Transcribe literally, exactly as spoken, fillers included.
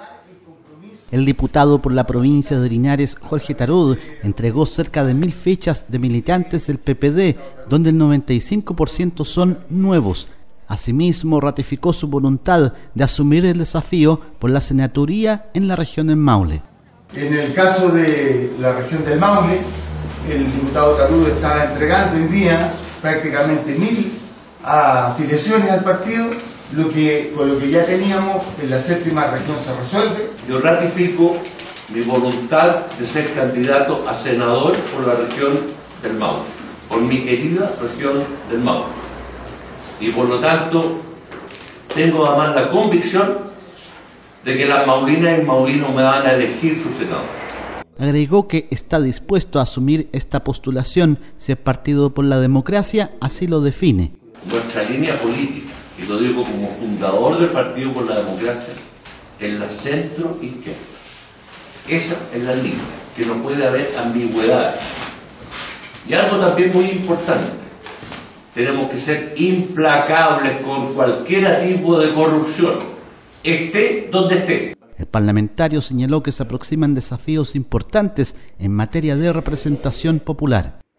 El diputado por la provincia de Linares, Jorge Tarud, entregó cerca de mil fichas de militantes del P P D, donde el noventa y cinco por ciento son nuevos. Asimismo, ratificó su voluntad de asumir el desafío por la senaturía en la región del Maule. En el caso de la región del Maule, el diputado Tarud está entregando hoy día prácticamente mil afiliaciones al partido, lo que, con lo que ya teníamos en la séptima región se resuelve. Yo ratifico mi voluntad de ser candidato a senador por la región del Maule, por mi querida región del Maule. Y por lo tanto, tengo además la convicción de que las maulinas y maulinos me van a elegir sus senadores. Agregó que está dispuesto a asumir esta postulación si el Partido por la Democracia así lo define. Nuestra línea política, y lo digo como fundador del Partido por la Democracia, es la centro izquierda. Esa es la línea, que no puede haber ambigüedad. Y algo también muy importante, tenemos que ser implacables con cualquier tipo de corrupción, esté donde esté. El parlamentario señaló que se aproximan desafíos importantes en materia de representación popular.